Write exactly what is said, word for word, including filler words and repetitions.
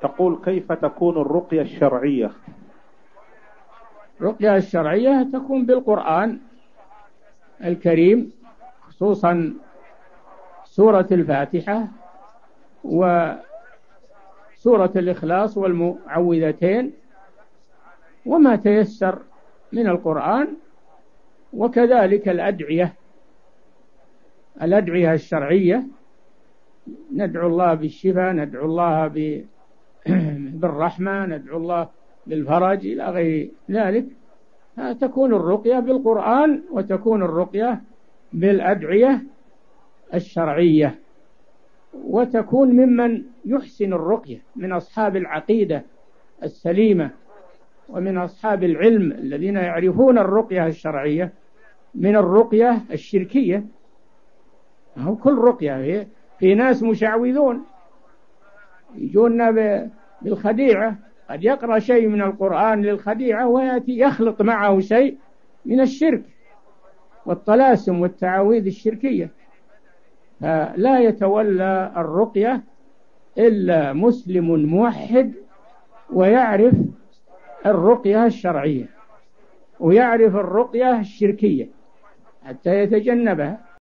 تقول: كيف تكون الرقية الشرعية؟ الرقية الشرعية تكون بالقرآن الكريم، خصوصا سورة الفاتحة وسورة الإخلاص والمعوذتين وما تيسر من القرآن، وكذلك الأدعية الأدعية الشرعية، ندعو الله بالشفاء، ندعو الله بالرحمة، ندعو الله بالفرج إلى غير ذلك. تكون الرقية بالقرآن وتكون الرقية بالأدعية الشرعية، وتكون ممن يحسن الرقية من أصحاب العقيدة السليمة ومن أصحاب العلم الذين يعرفون الرقية الشرعية من الرقية الشركية. هو كل رقية، في ناس مشعوذون يجونا بالخديعة، قد يقرأ شيء من القرآن للخديعة ويأتي يخلط معه شيء من الشرك والطلاسم والتعاويذ الشركية. فلا يتولى الرقية إلا مسلم موحد ويعرف الرقية الشرعية ويعرف الرقية الشركية حتى يتجنبها.